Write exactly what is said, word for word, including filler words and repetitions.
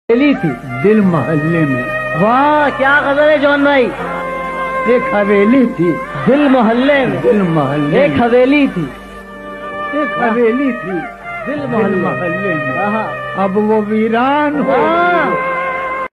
हवेली थी दिल मोहल्ले में। वाह क्या गजल है जॉन भाई। एक हवेली थी दिल मोहल्ले में, दिल मोहल्ले एक हवेली थी, एक हवेली थी दिल दिल मोहल्ले मोहल्ले में। हाँ। अब वो वीरान हो हाँ।